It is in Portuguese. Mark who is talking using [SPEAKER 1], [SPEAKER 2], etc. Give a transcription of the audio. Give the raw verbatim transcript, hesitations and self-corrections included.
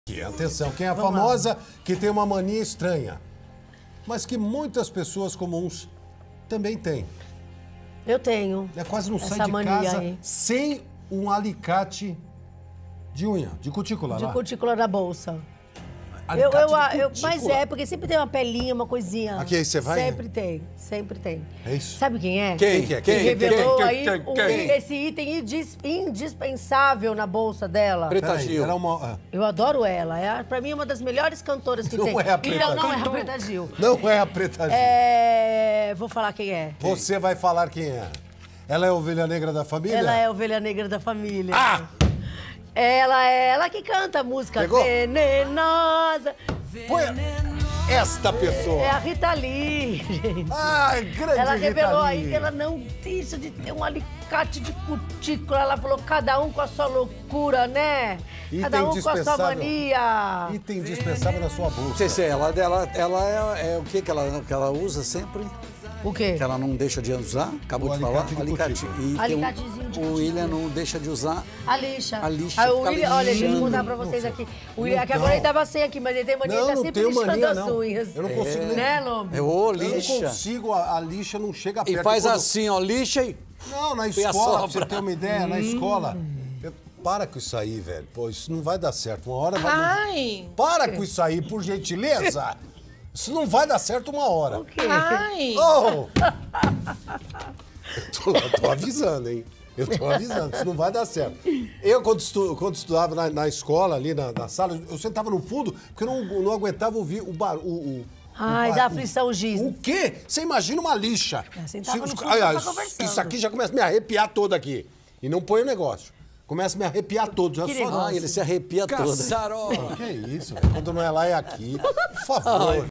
[SPEAKER 1] Aqui, atenção, quem é a
[SPEAKER 2] Vamos
[SPEAKER 1] famosa
[SPEAKER 2] lá.
[SPEAKER 1] que tem uma mania estranha, mas que muitas pessoas comuns também têm.
[SPEAKER 2] Eu tenho.
[SPEAKER 1] É quase não sai
[SPEAKER 2] essa
[SPEAKER 1] de
[SPEAKER 2] mania
[SPEAKER 1] casa
[SPEAKER 2] aí.
[SPEAKER 1] sem um alicate de unha, de cutícula
[SPEAKER 2] De
[SPEAKER 1] lá.
[SPEAKER 2] cutícula na bolsa. Eu,
[SPEAKER 1] Alicate
[SPEAKER 2] eu,
[SPEAKER 1] de
[SPEAKER 2] eu,
[SPEAKER 1] cutícula.
[SPEAKER 2] mas é, porque sempre tem uma pelinha, uma coisinha.
[SPEAKER 1] Aqui, aí você vai?
[SPEAKER 2] Sempre tem, sempre tem.
[SPEAKER 1] É isso?
[SPEAKER 2] Sabe quem é?
[SPEAKER 1] Quem que é?
[SPEAKER 2] Que
[SPEAKER 1] Quem?
[SPEAKER 2] revelou
[SPEAKER 3] quem,
[SPEAKER 2] aí
[SPEAKER 3] quem,
[SPEAKER 2] um-
[SPEAKER 3] quem?
[SPEAKER 2] esse item indis- indispensável na bolsa dela.
[SPEAKER 3] Preta
[SPEAKER 1] Peraí,
[SPEAKER 3] Gil.
[SPEAKER 1] ela é uma... ah,
[SPEAKER 2] Eu adoro ela. É, pra mim, é uma das melhores cantoras que
[SPEAKER 1] Não
[SPEAKER 2] tem.
[SPEAKER 1] é a Preta
[SPEAKER 2] Então, não
[SPEAKER 1] Gil.
[SPEAKER 2] é a Preta Gil.
[SPEAKER 1] Não é a Preta Gil.
[SPEAKER 2] É... Vou falar quem é.
[SPEAKER 1] Você vai falar quem é. Ela é a ovelha negra da família?
[SPEAKER 2] Ela é a ovelha negra da família.
[SPEAKER 1] Ah!
[SPEAKER 2] Ela é ela que canta a música
[SPEAKER 1] Pegou?
[SPEAKER 2] Venenosa.
[SPEAKER 1] Foi esta pessoa.
[SPEAKER 2] É a Rita Lee, gente.
[SPEAKER 1] Ai, grande
[SPEAKER 2] Ela
[SPEAKER 1] Rita
[SPEAKER 2] revelou
[SPEAKER 1] Lee.
[SPEAKER 2] aí que ela não deixa de ter um alicate de cutícula. Ela falou, cada um com a sua loucura, né?
[SPEAKER 1] Item
[SPEAKER 2] Cada um com a sua
[SPEAKER 1] indispensável.
[SPEAKER 2] mania.
[SPEAKER 1] Item indispensável na sua bolsa.
[SPEAKER 3] Não sei se é ela, ela, ela é, é o que que ela, que ela usa sempre?
[SPEAKER 2] O quê?
[SPEAKER 3] Que ela não deixa de usar? Acabou
[SPEAKER 1] O
[SPEAKER 3] de falar.
[SPEAKER 1] alicate de
[SPEAKER 3] Alicate.
[SPEAKER 1] cutícula.
[SPEAKER 3] E tem
[SPEAKER 2] Alicatezinho de
[SPEAKER 3] um, o William não deixa de usar.
[SPEAKER 2] A lixa.
[SPEAKER 3] A lixa,
[SPEAKER 2] Aí o
[SPEAKER 3] fica
[SPEAKER 2] William, olha, deixa eu
[SPEAKER 3] lixando.
[SPEAKER 2] contar pra vocês aqui. O William,
[SPEAKER 1] Não
[SPEAKER 2] que agora
[SPEAKER 1] dá.
[SPEAKER 2] ele tava sem aqui, mas ele tem mania,
[SPEAKER 1] Não,
[SPEAKER 2] ele tá
[SPEAKER 1] não
[SPEAKER 2] sempre
[SPEAKER 1] tenho
[SPEAKER 2] lixando
[SPEAKER 1] mania,
[SPEAKER 2] as
[SPEAKER 1] não.
[SPEAKER 2] unhas.
[SPEAKER 1] Eu não consigo nem-
[SPEAKER 2] Né, Lombo?
[SPEAKER 3] É ô,
[SPEAKER 1] Eu não
[SPEAKER 3] lixa.
[SPEAKER 1] consigo, a, a lixa não chega perto.
[SPEAKER 3] E faz
[SPEAKER 1] Quando-
[SPEAKER 3] assim, ó, lixa e...
[SPEAKER 1] Não, na
[SPEAKER 3] E a
[SPEAKER 1] escola, pra
[SPEAKER 3] sobra?
[SPEAKER 1] você ter uma ideia, na escola. Eu- Para com isso aí, velho. Pô, isso não vai dar certo. Uma hora vai.
[SPEAKER 4] Ai!
[SPEAKER 1] Para com isso aí, por gentileza. Isso não vai dar certo uma hora.
[SPEAKER 2] O quê?
[SPEAKER 4] Ai!
[SPEAKER 1] Oh! Eu tô, eu tô avisando, hein? Eu tô avisando, isso não vai dar certo. Eu, quando, estu, quando estudava na, na escola, ali na, na sala, eu sentava no fundo, porque eu não, não aguentava ouvir o barulho. O,
[SPEAKER 2] Ai,
[SPEAKER 1] o,
[SPEAKER 2] dá
[SPEAKER 1] o-
[SPEAKER 2] aflição o giz.
[SPEAKER 1] O quê? Você imagina uma lixa.
[SPEAKER 2] É, sentava no
[SPEAKER 1] Se-
[SPEAKER 2] fundo
[SPEAKER 1] ai,
[SPEAKER 2] pra
[SPEAKER 1] ai,
[SPEAKER 2] ficar conversando.
[SPEAKER 1] Isso aqui já começa a me arrepiar todo aqui. E não põe o negócio. Começa a me arrepiar todo. Já
[SPEAKER 2] Que
[SPEAKER 1] só...
[SPEAKER 2] negócio?
[SPEAKER 3] Ah, ele se arrepia todo.
[SPEAKER 1] Que isso, velho? Quando não é lá, é aqui. Por favor.